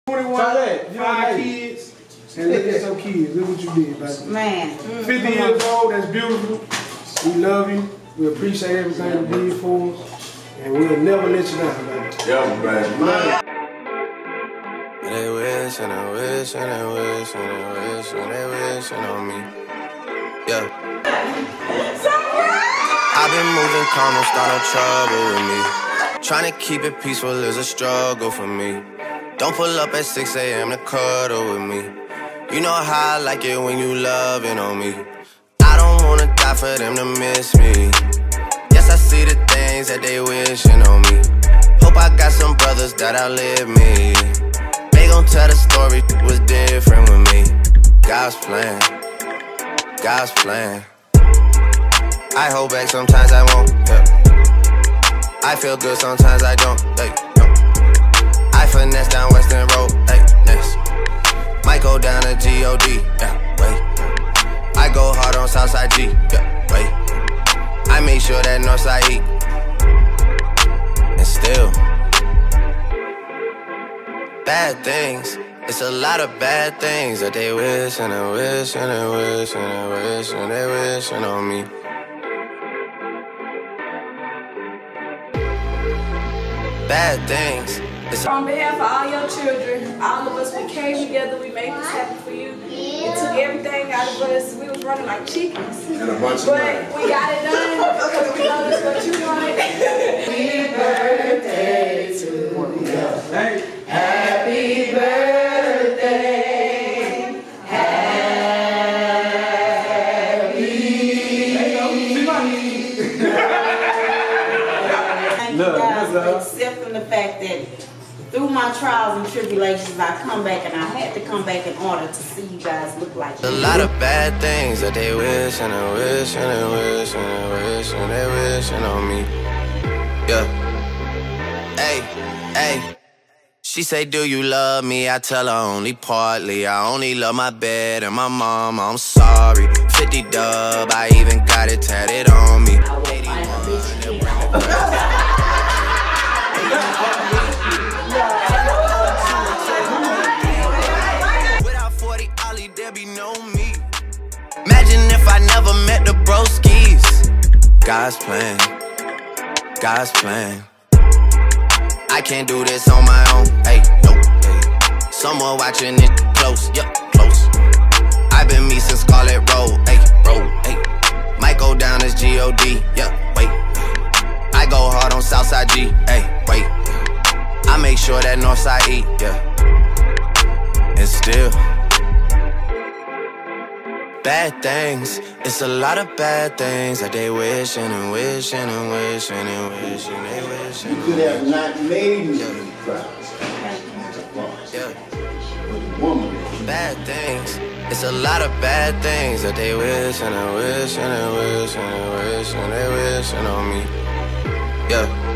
21, 5 kids, and look at your kids. Look what you did, baby. Man. 50 years old, that's beautiful. We love you. We appreciate everything you did for us. And we'll never let you down, baby. Yeah, baby. They wish and they wish and they wish and they wish and they wish on me. Yeah. I've been moving calm, don't start no trouble with me. Trying to keep it peaceful is a struggle for me. Don't pull up at 6 a.m. to cuddle with me. You know how I like it when you loving on me. I don't wanna die for them to miss me. Yes, I see the things that they wishing on me. Hope I got some brothers that outlive me. They gon' tell the story was different with me. God's plan, God's plan. I hold back, sometimes I won't, yeah. I feel good, sometimes I don't, hey, no. I finesse down Western Road, hey, next. Might go down to G.O.D., yeah, wait. I go hard on Southside G, yeah, wait. I make sure that Northside eat. And still bad things, it's a lot of bad things that they wish and they wish and they wish and they wish and they wishing on me. Bad things. On behalf of all your children, all of us, we came together, we made this happen for you. It took everything out of us. We was running like chickens. And a bunch of But we got it done because we know that's what you wanted. Happy birthday to you. Hey. Happy birthday. Accepting the fact that through my trials and tribulations, I come back and I had to come back in order to see you guys look like A lot of bad things that they wish and they wish and they wish and they wish and they wishing on me. Yeah. Hey, hey. She say, do you love me? I tell her only partly. I only love my bed and my mom, I'm sorry. 50 dub, I even got it tatted on me. Without 40 Ollie, there be no me. Imagine if I never met the broskies. God's plan, God's plan. I can't do this on my own, hey, no, hey. Someone watching it close, yup, close. I've been me since Scarlet Road, hey, road, hey. Might go down as G.O.D., yeah, wait. I go hard on Southside G, hey, wait. I make sure that Northside eat, yeah. And still bad things, it's a lot of bad things that they wishing and wishing and wishing and wishing they wishing. You could have not made me proud. Yeah. But the woman. Bad things, it's a lot of bad things that they wish and they wish and they wish and they wish and they wishing on me. Yeah.